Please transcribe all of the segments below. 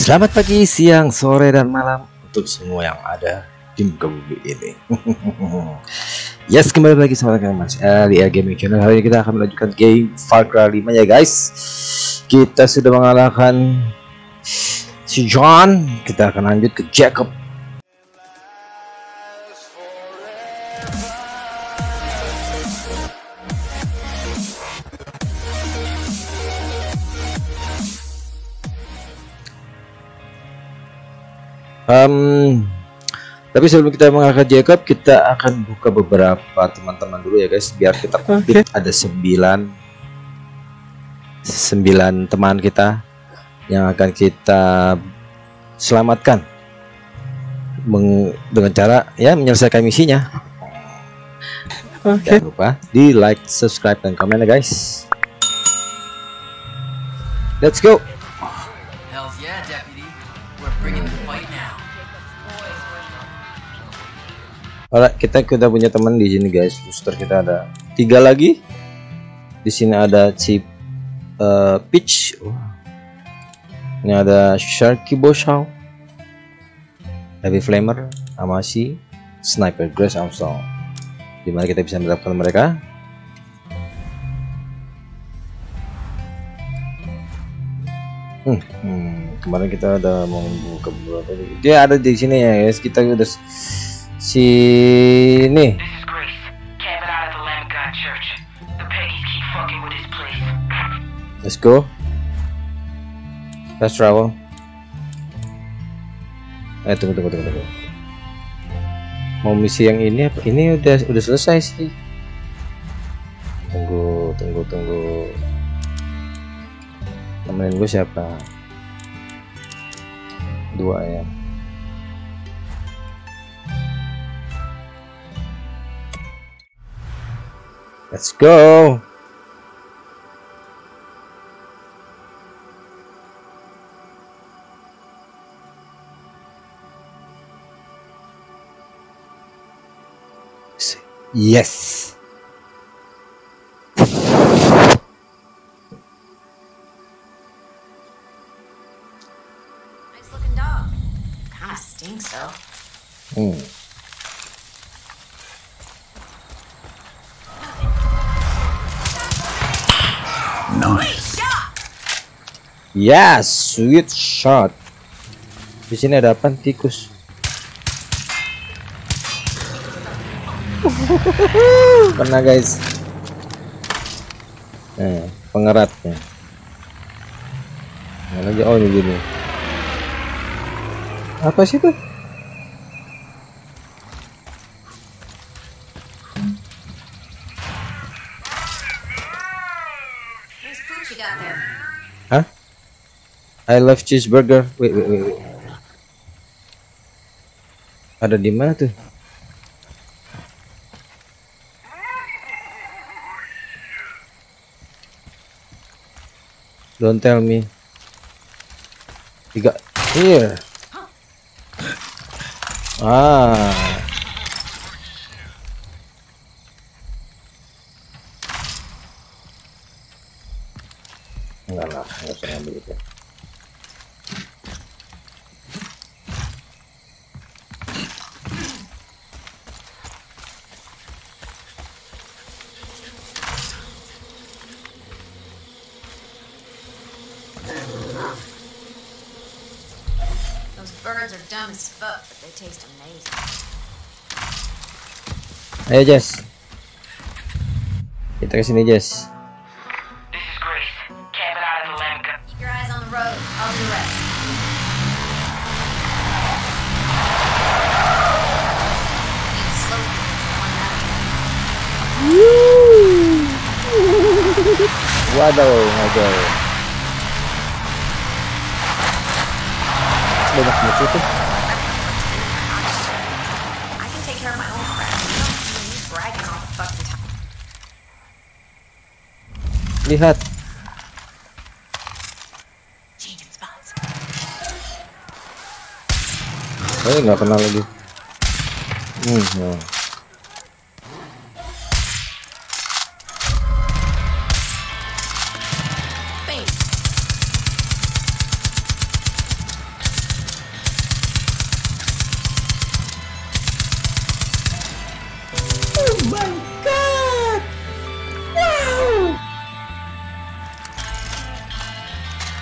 Selamat pagi, siang, sore, dan malam untuk semua yang ada di muka bumi ini. Yes, kembali lagi sama Mas di Gaming Channel. Hari ini kita akan melanjutkan game Far Cry 5 ya guys. Kita sudah mengalahkan si John. Kita akan lanjut ke Jacob. Tapi sebelum kita mengalahkan Jacob, kita akan buka beberapa teman-teman dulu ya guys, biar kita ada 9 teman kita yang akan kita selamatkan dengan cara ya menyelesaikan misinya. Jangan lupa di like, subscribe, dan komen ya guys. Let's go. Hells yeah, deputy. We're bringing the fight now. Alright, kita punya teman di sini guys. Booster kita ada 3 lagi. Di sini ada si Peach. Ini ada Sharky Boshao, Heavy Flamer, sama si Sniper Grace Armstrong. Dimana kita bisa mendapatkan mereka? Kemarin kita ada mau buka beberapa. Dia ada di sini ya guys. Kita udah sini. Let's go. Let's travel. Tunggu. Mau misi yang ini apa? Ini udah selesai sih. Tunggu. Temenin gue siapa? 2 ya. Let's go. Yes. Nice looking dog. Kind of stinks though. Nice. Yes, sweet shot. Di sini ada apa? Tikus. Pernah guys. Pengeratnya. Mana aja? Oh, ini gini. Apa sih tuh? Hah? I love cheeseburger. Wait. Ada di mana tuh? Don't tell me. 3 here. Enggak lah, nggak usah ngambil itu. Those birds are dumb as fuck, but they taste amazing. Ayo Jess, kita kesini Jess. This is Grace. Cabin out of the lamb gun. Keep your eyes on the road. I'll do the rest. Need slow on that. Waduh, ngobrol. Banyak musuh tuh. I can take care of my own crap. You don't see me bragging all the fucking time. Lihat. Changing spots. Nggak kenal lagi.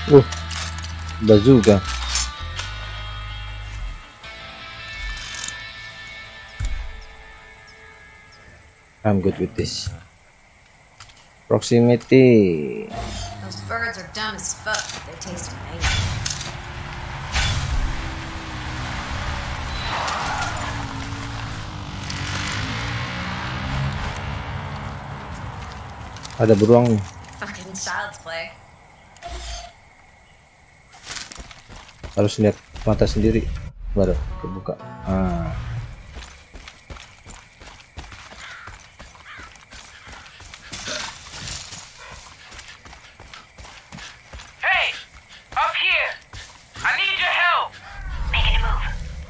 Bazooka. I'm good with this. Proximity. Those birds are dumb as fuck, but they taste amazing. Ada beruang nih. Fucking child's play. Harus lihat mata sendiri baru kebuka. Hey! Up here! I need your help! Making a move.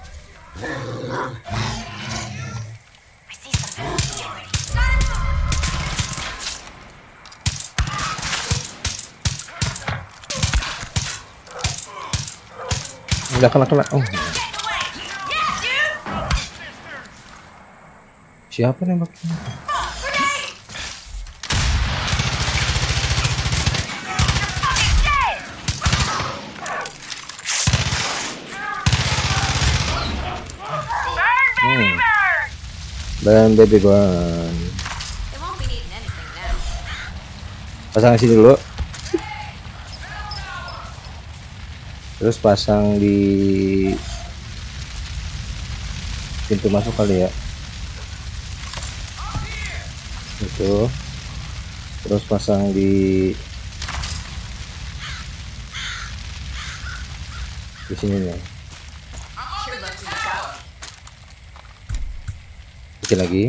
I see something. Get ready. Udah kena. Oh, siapa nembaknya? Dan baby burn. They won't be needing anything now. Pasang sini dulu. Terus pasang di pintu masuk kali ya. Itu. Terus pasang di sini nih. You're lucky you got me. Kecil lagi.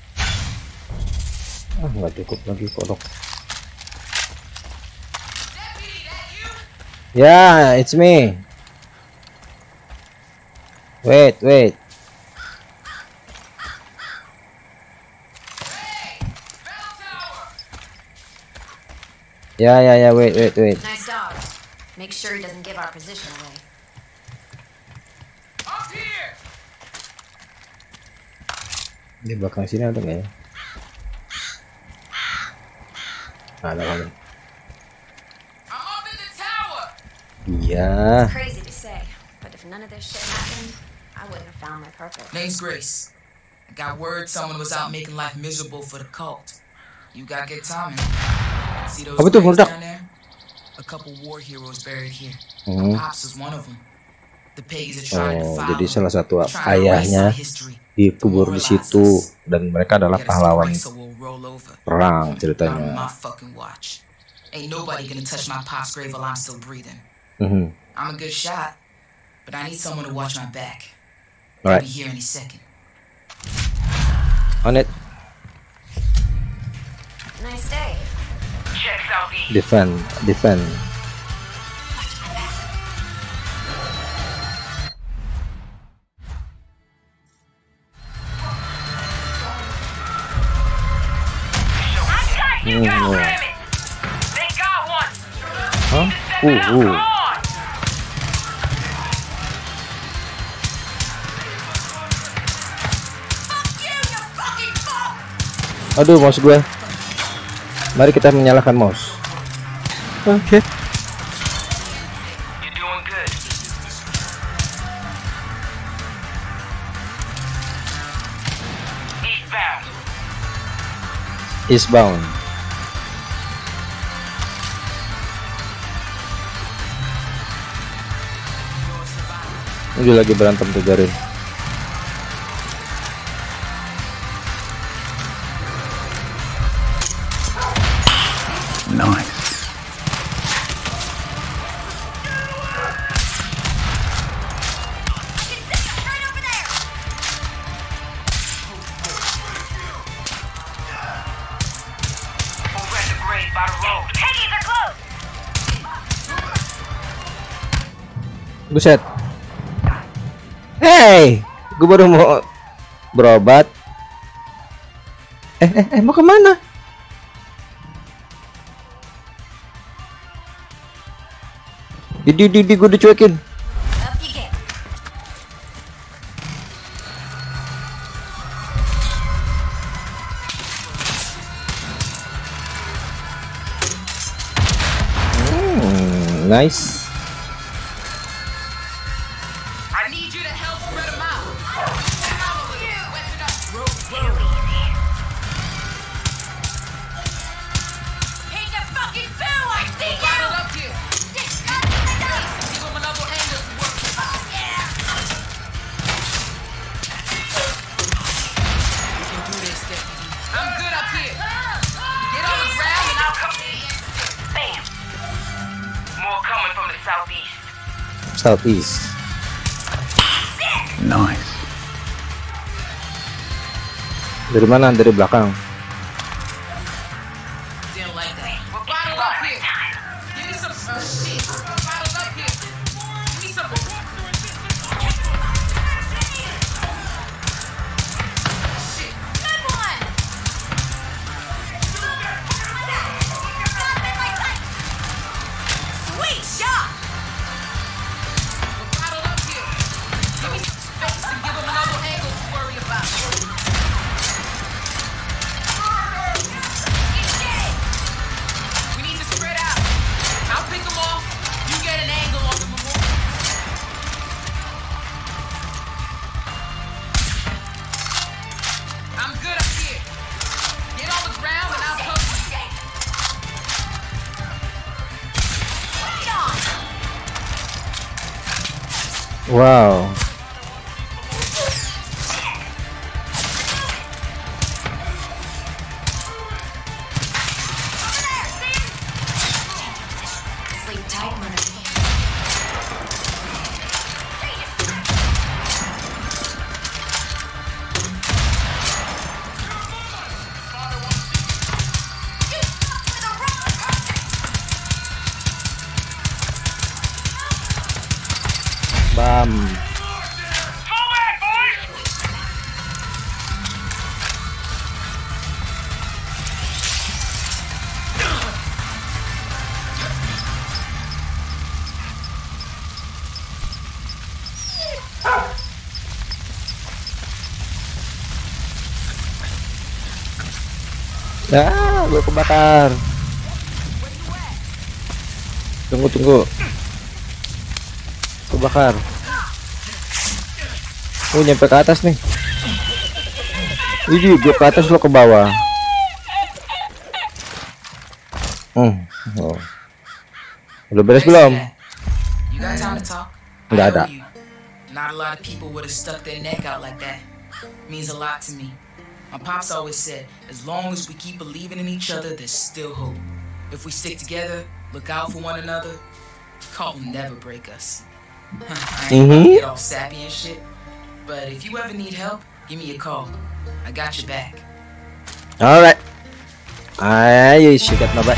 Nggak cukup lagi kodok. Yeah, it's me. Wait. Yeah, wait. Nice dog. Make sure he doesn't give our position away. Up here! Di belakang sini ada nggak ya? Ada kali. I'm up in the tower! Iya. Crazy to say, but if none of this shit happened, I wouldn't have found my purpose. Name's Grace. I got word someone was out making life miserable for the cult. You got good timing. See those Apa tuh, graves meledak? down there? A couple war heroes buried here. Hmm. Pops was one of them. The pagans are trying to Oh, defile jadi him, salah satu trying to erase ayahnya our history, dikubur di demoralize situ us. dan mereka adalah Get us to pahlawan break so we'll roll over. perang Not on ceritanya. my fucking watch. Ain't nobody gonna touch my pop's grave while I'm still breathing. Mhm. I'm a good shot, but I need someone to watch my back. Alright, I'll be here any second. on it. Nice day. Check southeast. Defend. You got it! They got one! Hah? Step it up, come on! Aduh, mouse gue. Mari kita menyalakan mouse. Oke. You're doing good. Eastbound. Ini lagi berantem tuh Garin. Nice. Over at the grave by the road. Peggies are close! Buset. Hey, gue baru mau berobat. Mau kemana? Di gue dicuekin. Up you get. Nice. I need you to help spread them out. Weapon up. Hate the fucking boo! I see you! Bottle up here. Give them another angle to work. You can do this, Deputy. I'm good up here. Get on the ground and I'll come in. Bam! More coming from the southeast. Southeast. Nice. Dari mana? Dari belakang. Didn't like that. Well, bottle up here. Give me some shit. Bottle up here. Give me some. Shit. Good one! Sweet shot! Bottle up here. Give me some space and give them another angle to worry about. We need to spread out. I'll pick them off. You get an angle on the memorial. I'm good up here. Get on the ground and I'll cover you. Wow. Sleep tight, Murphy. Bam. Fall back, boys! Ah, gue kebakar. Tunggu. Kebakar. Oh, nyampe ke atas nih. Ini gue ke atas, lo ke bawah. Oh. Udah beres belum? You got time to talk? Nggak I ada. owe you. Not a lot of people would have stuck their neck out like that. Means a lot to me. My pops always said, as long as we keep believing in each other, there's still hope. If we stick together, look out for one another, God will never break us. I ain't gonna get all sappy and shit, but if you ever need help, give me a call. I got your back. Alright. Ayo, she got my back.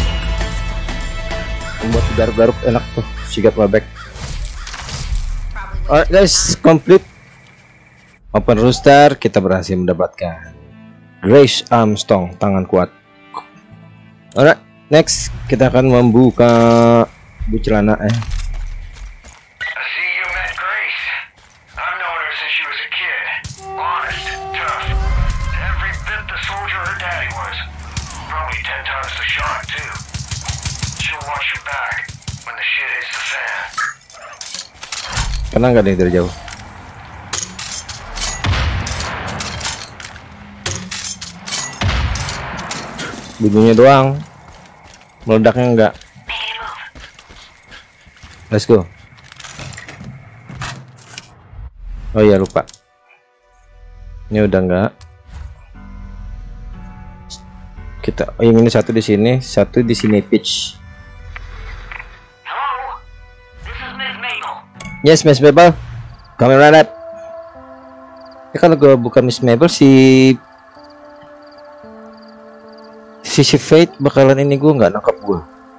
Buat garuk-garuk enak tuh, she got my back. Alright guys, complete. Open rooster, kita berhasil mendapatkan Grace Armstrong, tangan kuat. Alright, next kita akan membuka bu celana. I see you met Grace. I've known her since she was a kid. Honest, tough. Every bit the soldier her daddy was. Probably 10 times the shot, too. She'll watch your back when the shit hits the fan. Kena nggak nih dari jauh? Bunyinya doang, meledaknya enggak. Let's go. Oh iya, lupa. Ini udah enggak. Kita yang ini satu di sini, satu di sini pitch. Hello? This is Miss Mabel. Yes, Miss Mabel. Coming right up. Ya kalau gue bukan Miss Mabel, si Fate bakalan ini gue nggak nangkap gue.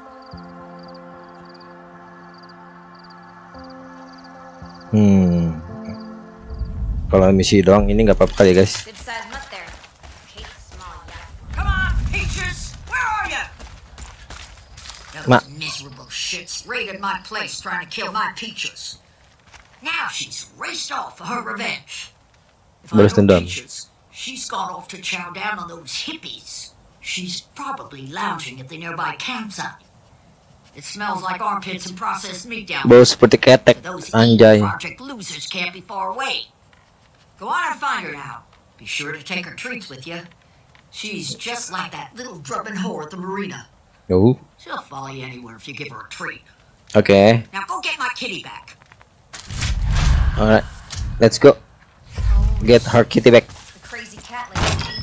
Kalau misi doang ini nggak apa-apa kali ya guys. Good size nut there. Kate small, yeah. Come on, Peaches! Where are you? Ma. Those miserable shits raided my place trying to kill my Peaches. Now she's raced off for her revenge. If I Balas know dendam. Peaches, she's gone off to chow down on those hippies. She's probably lounging at the nearby campsite. It smells like armpits and processed meat down Bau seperti ketek, there. Those anjay. Project losers can't be far away. Go on and find her now. Be sure to take her treats with you. She's just like that little drubbing whore at the marina. Oh, She'll follow you anywhere if you give her a treat. oke. Now go get my kitty back. Alright, let's go. Get her kitty back. The crazy cat lady.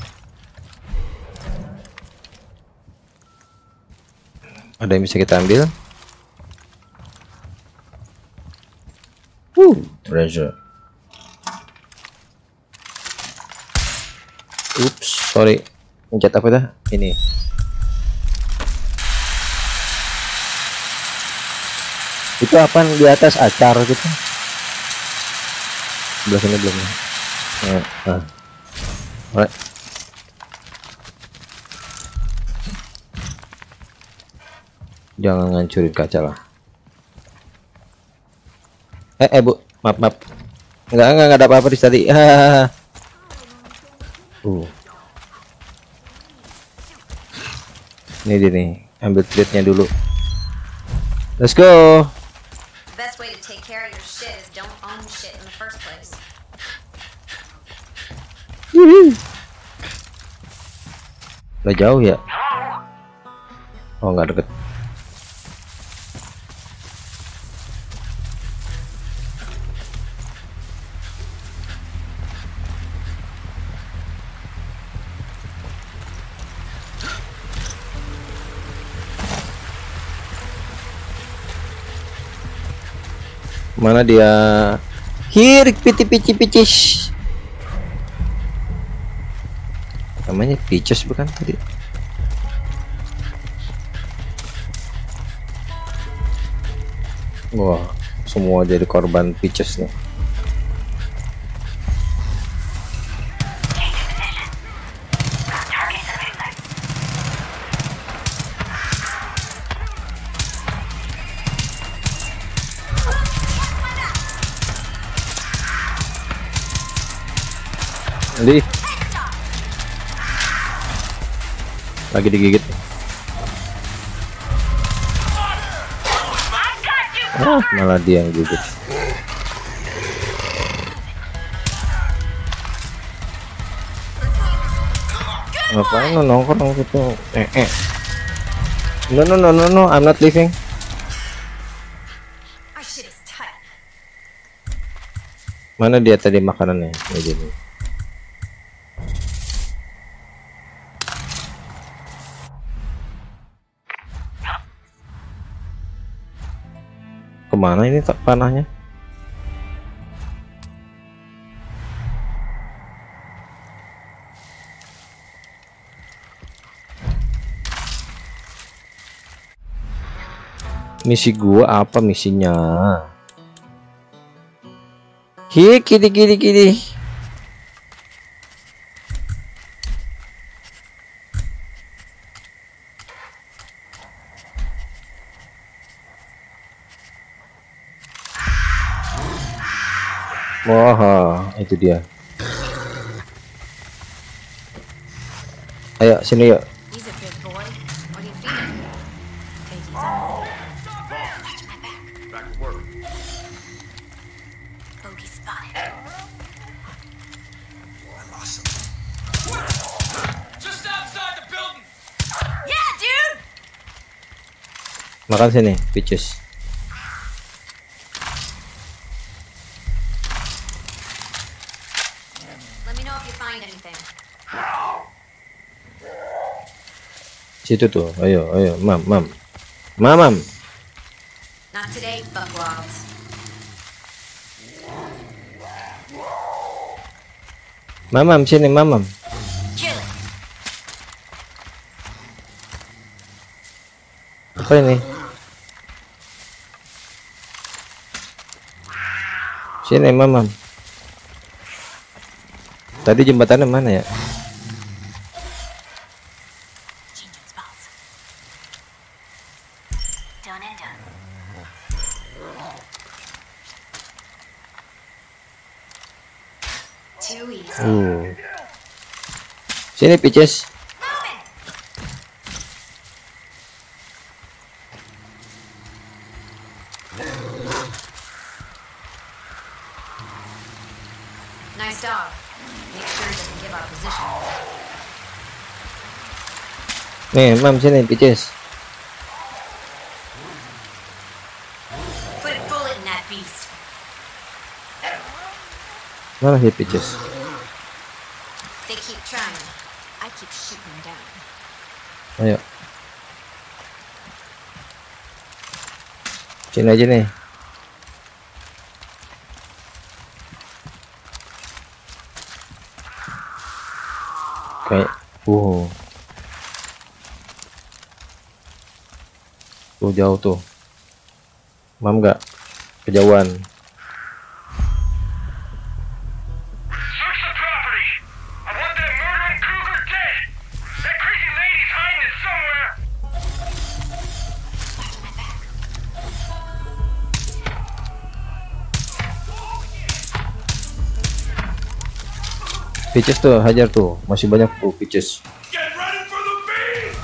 Ada yang bisa kita ambil? Treasure. Oops, sorry. Pencet apa dah? Ini. Itu apaan di atas acar gitu? Sebelah sini belum. Alright. Jangan ngancurin kaca lah. Bu, maaf. Enggak ada apa-apa di tadi. Ini dia nih, ambil treatnya dulu. Let's go. The best way to take care of your shit is don't own shit in the first place. Udah jauh ya? Oh, nggak deket. Mana dia? Here, picis. Namanya picis bukan tadi? Wah, semua jadi korban picis nih. Lagi digigit. Malah dia yang gigit. Ngapain lo nongkrong gitu? No, I'm not leaving. Mana dia tadi makanannya? Ini. Kemana ini tak panahnya? Misi gua apa misinya? Kiri. Wah, itu dia. Ayo sini yuk. He's a good boy. What do you feed him? Take these on. Watch my back. Back to work. Bogey spotted. Just outside the building. Yeah, dude. Makan sini, peaches. Let me know if you find anything. Situ tuh, ayo, mam. Not today, fuckwads. Mamam sini, mamam. Kill it. Apa ini? Sini, mamam. Tadi jembatannya mana ya? Changing spots. Done and done. Too easy. Sini peaches. Nice dog. Make sure he doesn't give our position. Nih, Mam sini Peaches. Put a bullet in that beast. Mana sih Peaches? They keep trying. I keep shooting them down. Ayo. Sini aja nih. Kayak, tuh jauh tuh. Mam nggak kejauhan. Search the property. I want that murdering cougar dead. That crazy lady's hiding it somewhere. Peaches tuh hajar tuh, masih banyak tuh Peaches. Get ready for the beast.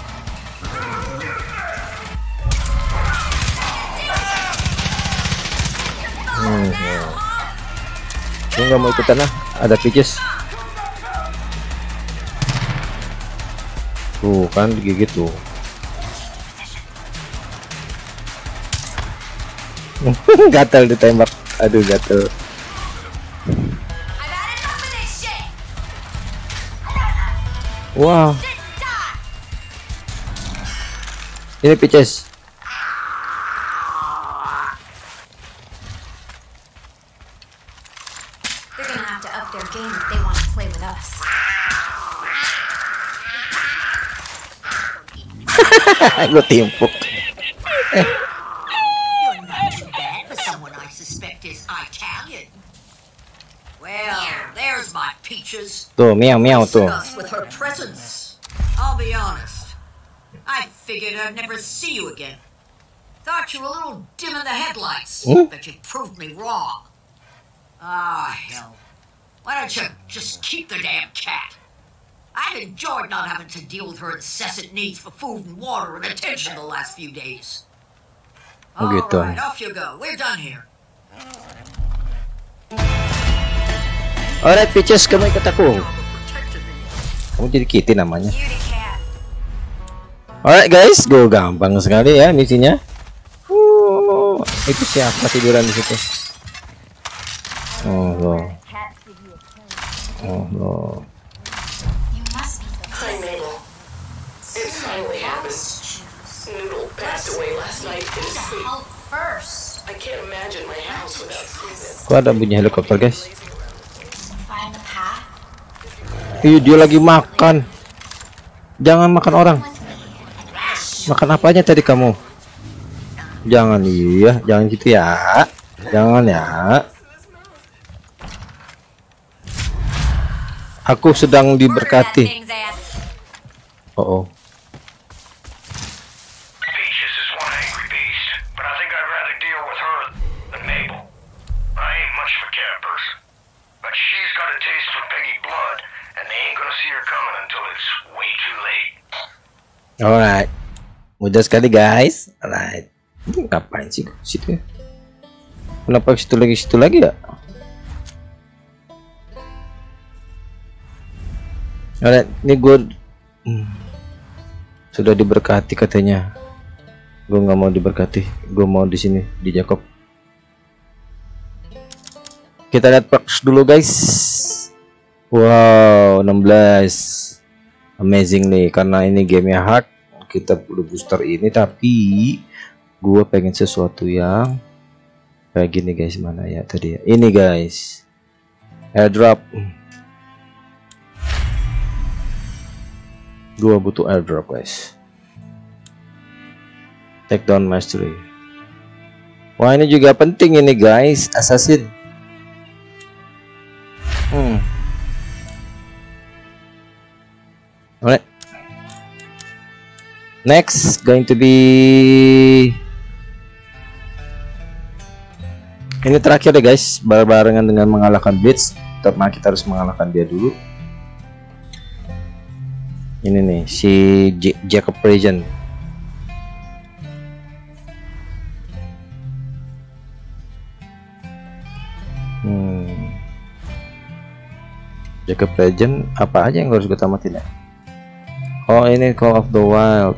Gue nggak mau ikutan lah, ada Peaches. Tuh kan digigit tuh. Gatal ditembak, aduh gatal. I've had enough of this shit. Wow, ini Peaches. They're gonna have to up their game if they want to play with us. Gue timpuk. You're not too bad for someone I suspect is Italian. Well, there's my Peaches. Tuh meow meow tuh. Us with her presence. I'll be honest. I figured I'd never see you again. Thought you were a little dim in the headlights, but you proved me wrong. Ah, hell. Why don't you just keep the damn cat? I've enjoyed not having to deal with her incessant needs for food and water and attention the last few days. Oh, gitu. Alright, off you go. We're done here. Alright Peaches, kamu ikut aku. Protected me. Kamu jadi Kitty namanya. Beauty cat. Alright guys, gue gampang sekali ya misinya. Itu siapa tiduran di situ? Oh lo. Oh lo. You must be the Hi, Mabel. It finally happened. Noodle passed away last night in his sleep. help first. I can't imagine my house without Steven. Kok ada bunyi helikopter guys? Find the path. Ih, dia lagi makan. Jangan makan orang. With me and ash. Makan apanya tadi kamu? Jangan, iya, jangan gitu ya. Jangan ya. Aku sedang diberkati. Thing's ass. Oh, Peaches is one angry beast, but I think I'd rather deal with her than Mabel. I ain't much for cat person, but she's got a taste for Peggy blood, and they ain't gonna see her coming until it's way too late. alright. Mudah sekali guys. Alright. Ngapain sih situ? Kenapa situ lagi ya? Alright, ini gue sudah diberkati katanya. Gue nggak mau diberkati, gue mau di sini di Jacob. Kita lihat perks dulu guys. Wow, 16. Amazing nih, karena ini gamenya hard. Kita perlu booster ini, tapi gue pengen sesuatu yang kayak gini guys. Mana ya tadi ya? Ini guys, airdrop. Gue butuh airdrop guys. Take down mastery. Wah, ini juga penting ini guys, assassin. Alright. Next going to be ini terakhir deh guys, barengan dengan mengalahkan Blitz. Karena kita harus mengalahkan dia dulu. Ini nih si Jacob Region. Jacob Legend apa aja yang harus gue tamatin ya? Oh ini Call of the Wild.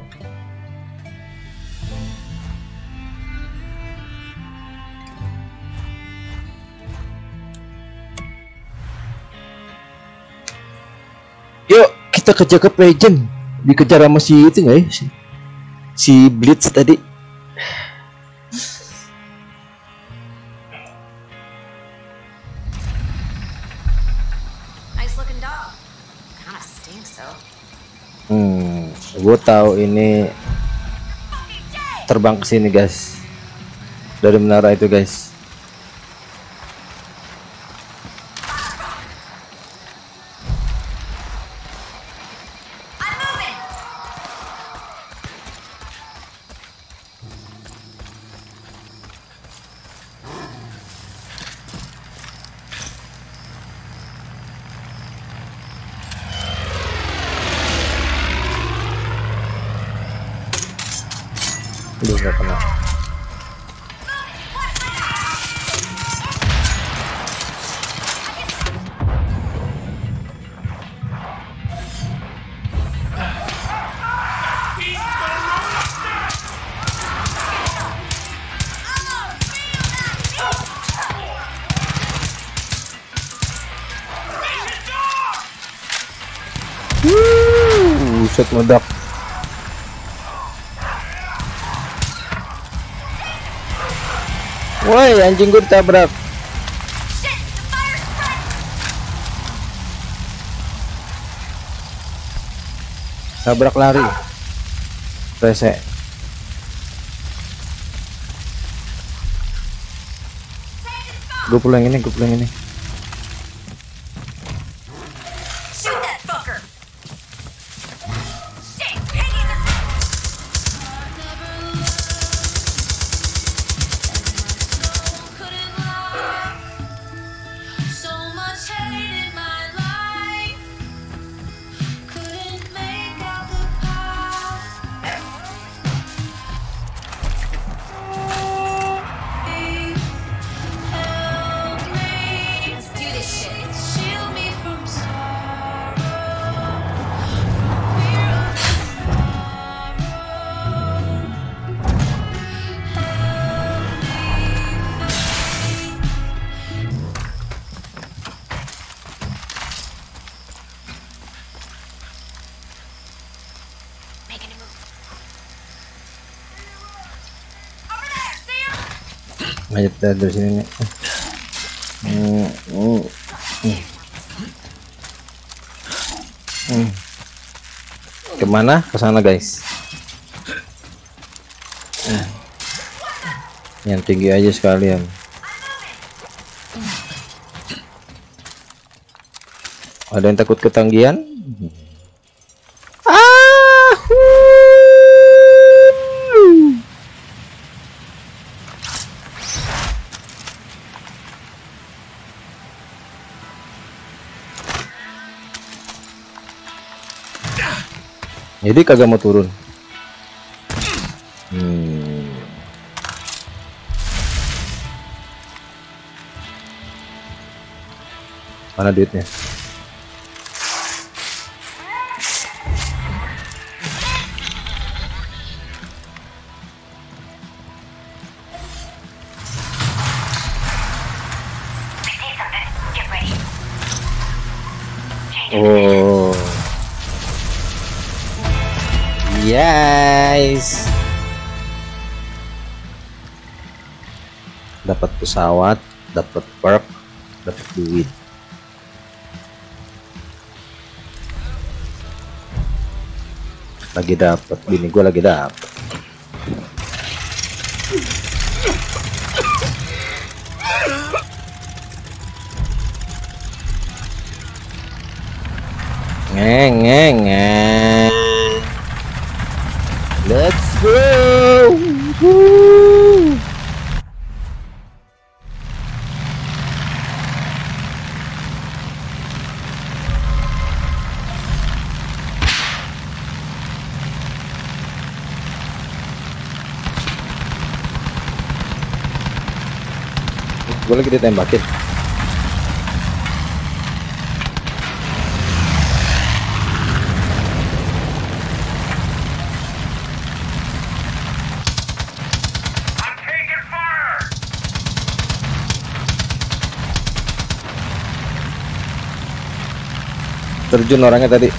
Yuk kita ke Jacob Legend. Dikejar sama si itu nggak ya? Si Blitz tadi. Nice looking dog. Kinda stinks though. Gue tahu ini terbang ke sini guys, dari menara itu guys. I'm moving. Aduh nggak kena. Buset meledak. Woi anjing gue ditabrak. Shit, the fire's spread. Tabrak lari. Rese. Gue pulang ini, gue pulang ini. Shoot that fucker. Shit, piggies are... So much hate in my life. Couldn't make out the path. Help me. Let's do this shit. Shield me from sorrow. From fear of tomorrow. Making a move. Over there, see him? Lanjut dari sini nih. Kemana? Kesana guys. Yang tinggi aja sekalian. Ada yang takut ketanggihan? Jadi kagak mau turun. Mana duitnya? Oh. Yes. Dapat pesawat, dapat perk, dapat duit. Lagi dapat, bini gue lagi dapat. Ngeng. Let's go. Woo. Gue lagi ditembakin. terjun orangnya tadi.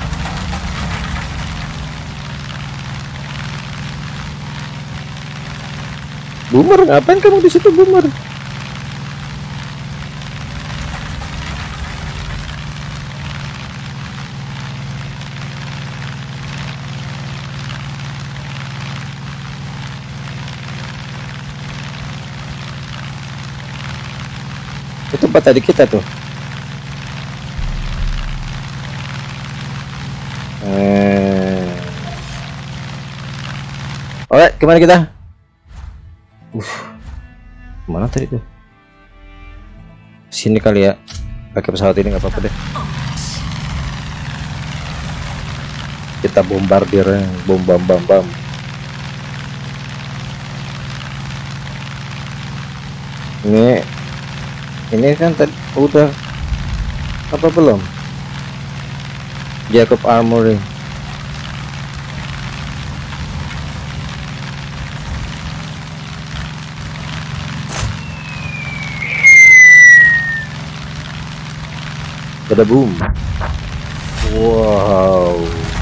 Boomer, ngapain kamu di situ, Boomer? Itu tempat tadi kita tuh. Oke, kemana kita? Mana tadi tuh? Sini kali ya. Pakai pesawat ini nggak apa-apa deh. Kita bombardir, bom bam bam bam. Ini kan tadi udah apa belum? Jacob Armory. Ada boom. Wow.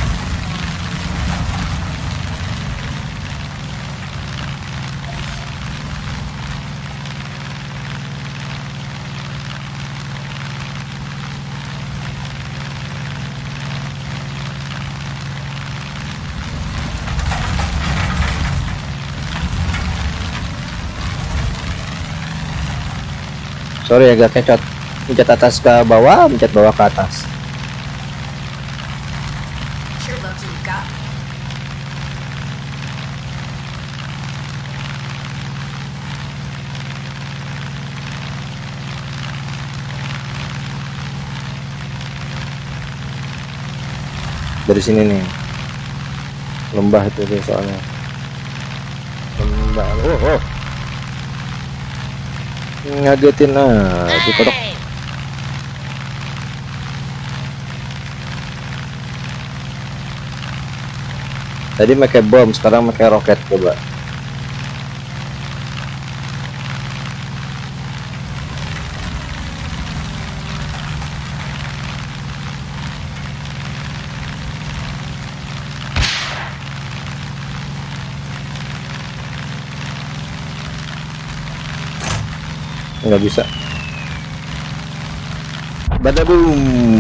Sorry agak kecot. Mencet atas ke bawah, mencet bawah ke atas. Sure loves what you got. Dari sini nih. Lembah itu deh soalnya. Lembah. Oh. Ngagetin di kodok. Tadi pakai bom, sekarang pakai roket, coba. Nggak bisa. Badabum.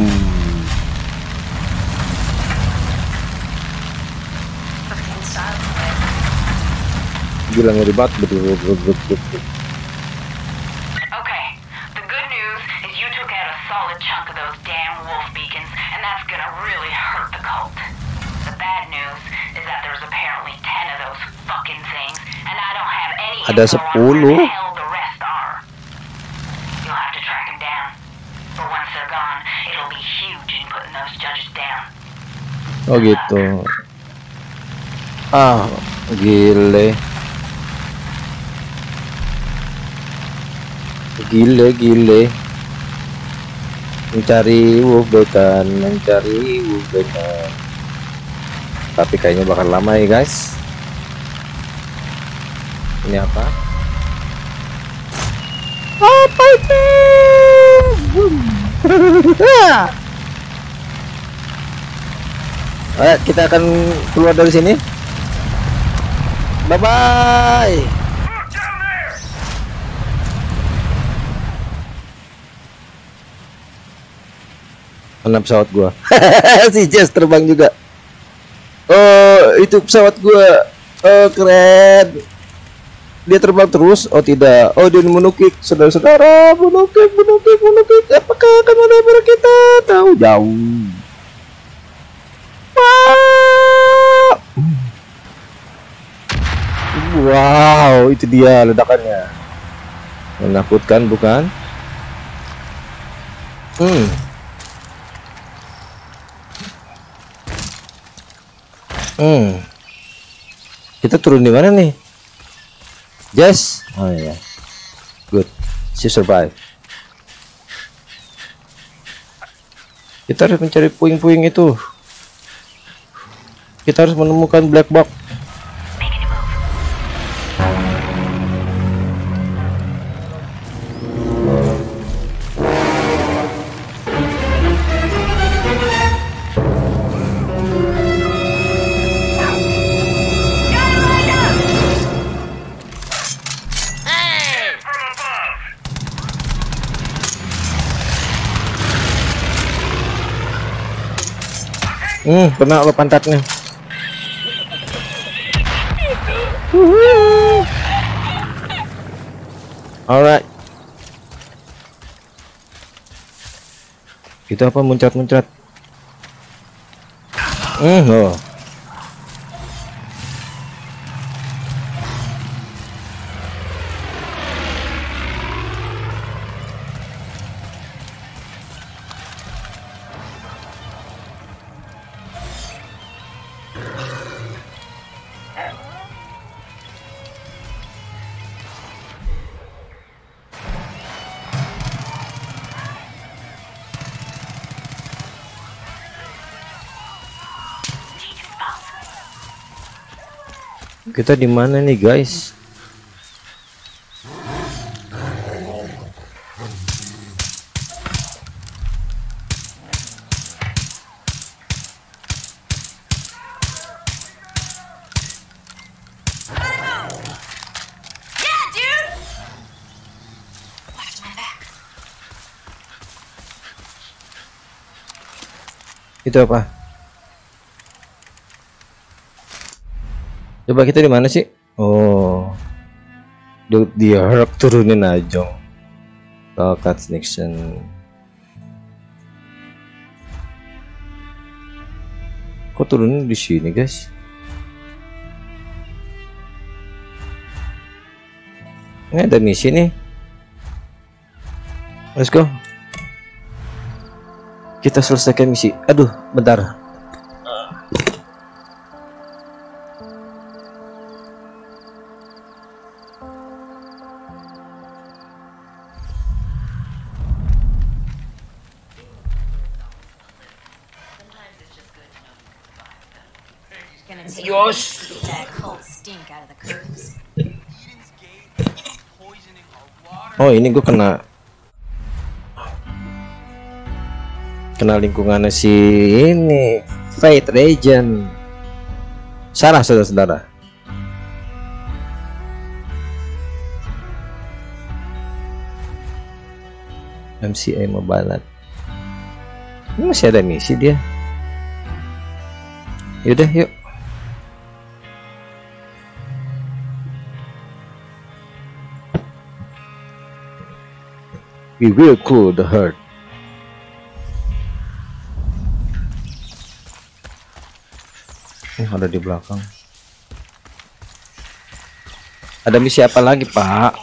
Fucking silent. Gila ngeri banget. Okay, the good news is you took out a solid chunk of those damn wolf beacons, and that's gonna really hurt the cult. The bad news is that there's apparently 10 of those fucking things, and I don't have any Ada info on where 10. the hell the rest are. You'll have to track them down. But once they're gone, it'll be huge in putting those judges down. Oh gitu. Ah, gile. Gile. Mencari wolf beacon. Tapi kayaknya bakal lama ya guys. Ini apa? Apa itu? Ayo kita akan keluar dari sini. Bye bye. Mana pesawat gua? Si Jess terbang juga. Oh, itu pesawat gua. Oh, keren. Dia terbang terus? Oh tidak. Oh, dia menukik. Saudara-saudara, menukik. Apakah akan menabrak kita? Tahu jauh. Wow, itu dia ledakannya. Menakutkan bukan? Kita turun di mana nih? Jess? Oh ya. Good. She survive. Kita harus mencari puing-puing itu. Kita harus menemukan black box. Kena lo pantatnya. Alright. Itu apa muncrat-muncrat? Oh. Kita di mana nih, guys? Yeah, dude! Watch my back. Itu apa? Coba kita di mana sih? Oh, dia harap turunin aja. Cut connection. Kok turunin di sini, guys? Ini ada misi nih. Let's go. Kita selesaikan misi. Aduh, bentar. Gonna take that cult stink out of the curtains. Oh, ini gue kena lingkungannya si ini Fate Regent. Salah, saudara-saudara. MCA Mobile. Ini masih ada misi dia. Yaudah, yuk. We will cool the herd. Ada di belakang. Ada misi apa lagi, Pak?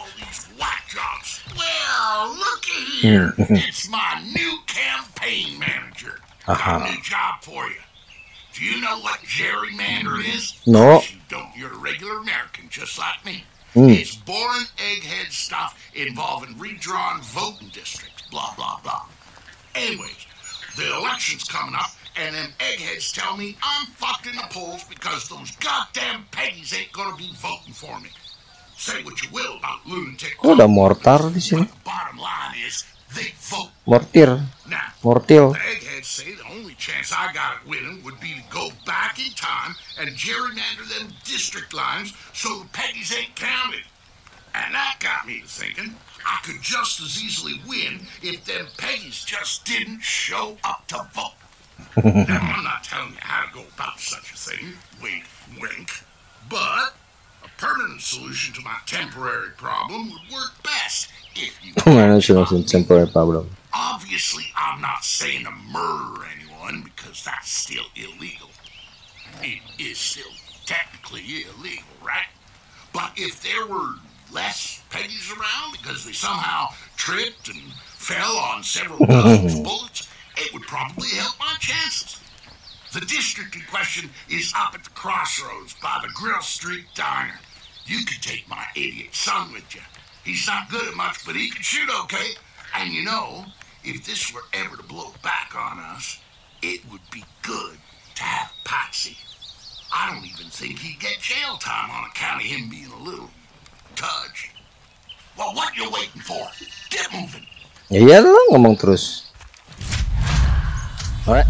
Well, looky here. It's my new campaign manager. Got a new job for you. Do you know what gerrymander is? No. You don't. You're a regular American, just like me. It's boring egghead stuff involving redrawn voting districts. Blah, blah, blah. Anyways, the election's coming up, and them eggheads tell me I'm fucked in the polls because those goddamn Peggies ain't gonna be voting for me. Say what you will about lunatic. Oh, ada mortar di sini. But the bottom line is they vote. Mortir. Now, Mortil. the eggheads say the only chance I got at winning would be to go back in time and gerrymander them district lines so the Peggies ain't counted. And that got me to thinking I could just as easily win if them Peggies just didn't show up to vote. Now, I'm not telling you how to go about such a thing, wink, wink, but a permanent solution to my temporary problem would work best if you... Temporary problem. Obviously, I'm not saying to murder anyone because that's still illegal. It is still technically illegal, right? But if there were less Peggies around because they somehow tripped and fell on several dozens of bullets, it would probably help my chances. The district in question is up at the crossroads by the Grill Street Diner. You could take my idiot son with you. He's not good at much, but he can shoot okay. And you know, if this were ever to blow back on us, it would be good to have Patsy. I don't even think he'd get jail time on account of him being a little touched. Well, what you waiting for? Get moving. Ya iyalah, ngomong terus. Alright.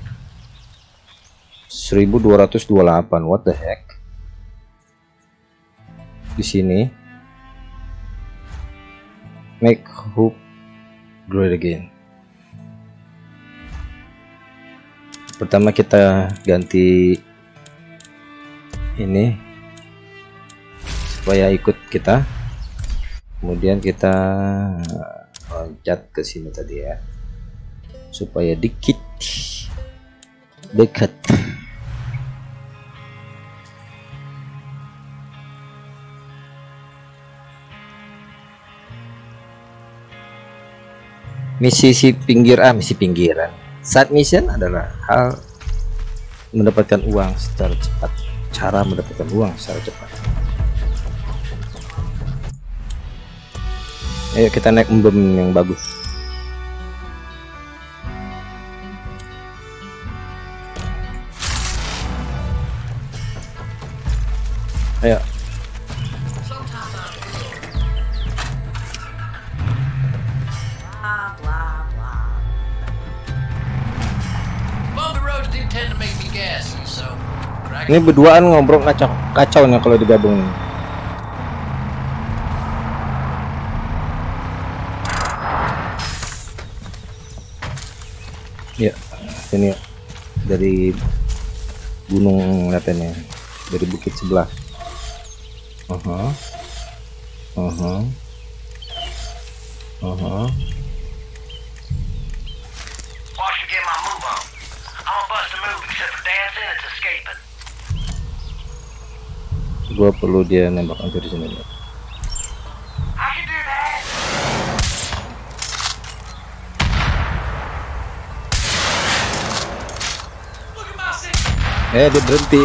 1228. What the heck? Di sini. Make hope great again. Pertama kita ganti ini supaya ikut kita, kemudian kita loncat ke sini tadi ya, supaya dekat. Misi pinggiran. Side mission adalah hal mendapatkan uang secara cepat. Cara mendapatkan uang secara cepat. Ayo kita naik embem yang bagus. Ayo. Bumpy roads do tend to make me gassy, so Ini berduaan ngobrol kacau nih kalau digabung. Ya, ini ya. Dari gunung lihatannya, dari bukit sebelah. Watch me get my move on. I'm a bust a move except for dancing, it's escaping. Gua perlu dia nembak dari sini. I can do that. Dia berhenti.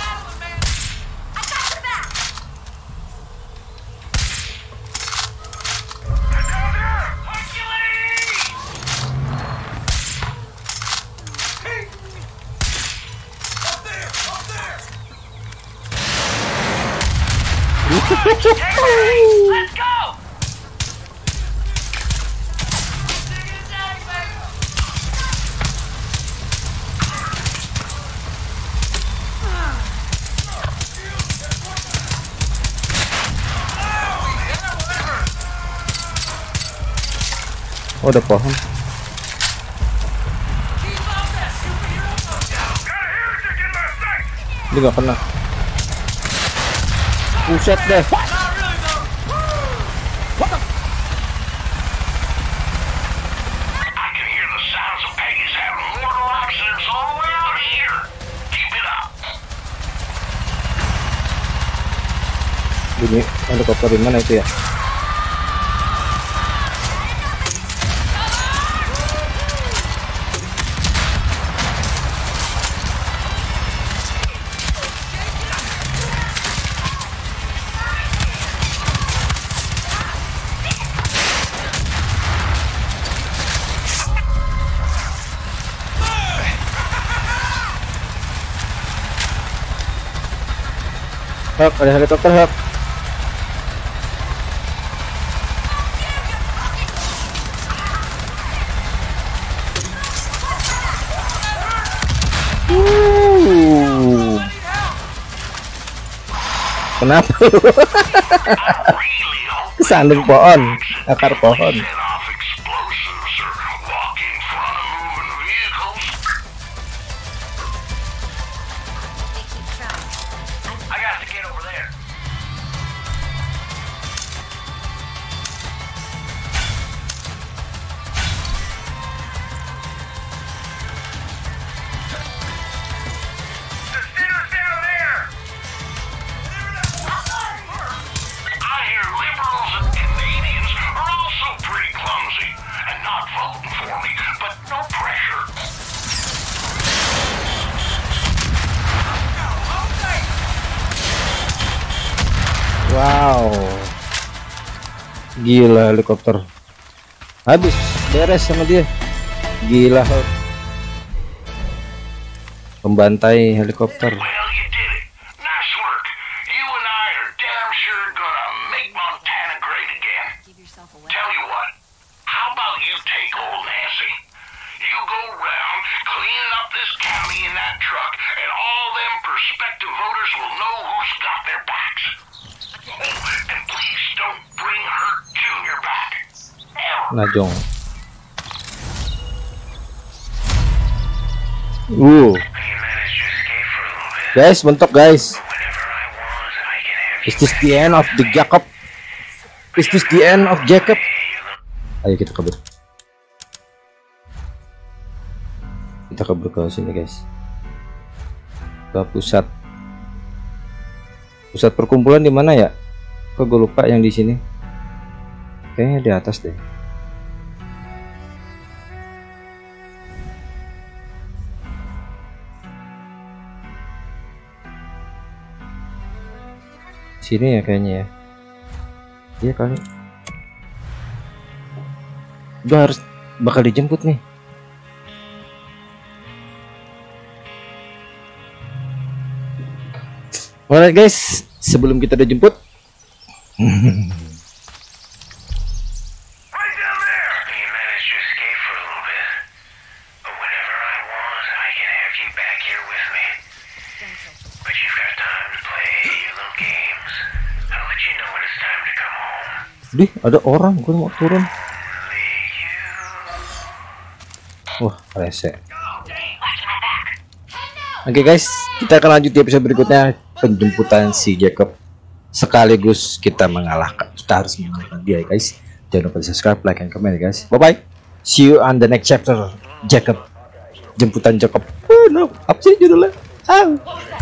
Let's go! Oh, ada pohon. Dia nggak kena. Buset deh. Bunyi helikopter di mana itu ya? Hap, ada helikopter hap. Kenapa? Kesandung pohon, akar pohon. Wow, gila helikopter. Habis, beres sama dia. Gila, pembantai helikopter. Najong. You managed to escape for a little bit. Guys, mentok guys. Whenever I want, I can have Is this the end of the Jacob? Is this the end of Jacob? Ayo kita kabur. Kita kabur ke sini guys. Ke pusat perkumpulan di mana ya? Kok gue lupa yang di sini. Kayaknya di atas deh. Sini ya kayaknya ya. Iya kali. Gue harus bakal dijemput nih. Alright guys, sebelum kita dijemput. right down there. You managed to escape for a little bit. But whenever I want, I can have you back here with me. But you've got time to play your little games. I'll let you know when it's time to come home. Dih, ada orang, gue mau turun. Wah, rese. Oke guys, kita akan lanjut di episode berikutnya, penjemputan si Jacob. Sekaligus kita mengalahkan, kita harus mengalahkan dia guys. Jangan lupa di subscribe, like, and comment guys. Bye bye. See you on the next chapter. Jacob, jemputan Jacob. Oh no, apa sih judulnya?